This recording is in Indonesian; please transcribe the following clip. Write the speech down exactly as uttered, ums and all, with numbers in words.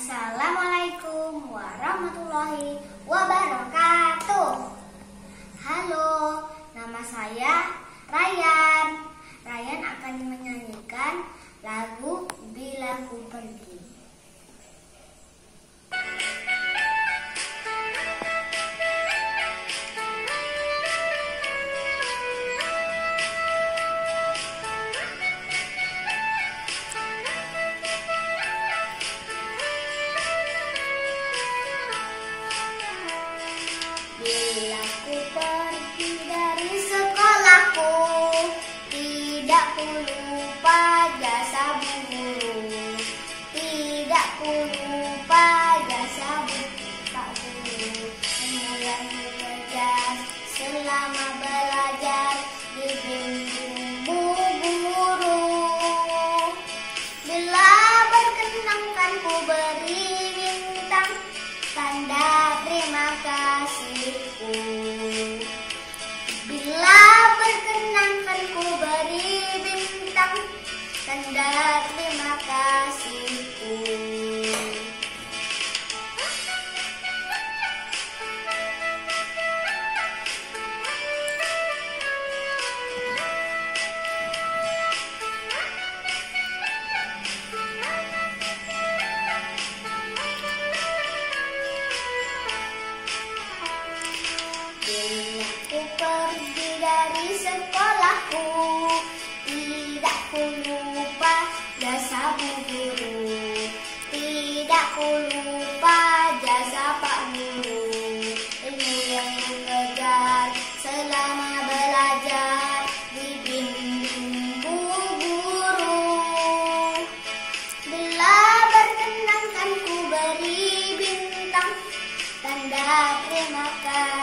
Assalamualaikum warahmatullahi wabarakatuh. Halo, nama saya Ryan. Ryan akan menyanyikan lagu Bila Ku Pergi. Bila ku pergi dari sekolahku, tidak ku lupa jasa bu guru. Tidak ku lupa jasa bu pak guru. Yang belajar selama belajar dibimbing bu guru. Bila berkenangkan ku beri bintang tanda terima kasihku. Bila berkenankan ku beri bintang tanda terima kasihku. Bila ku pergi dari sekolahku, tidak ku lupa jasa bu guru. Tidak ku lupa jasa pak guru. Ilmu yang ku kejar selama belajar dibimbing bu guru. Bila berkenankan ku beri bintang tanda terima kasih.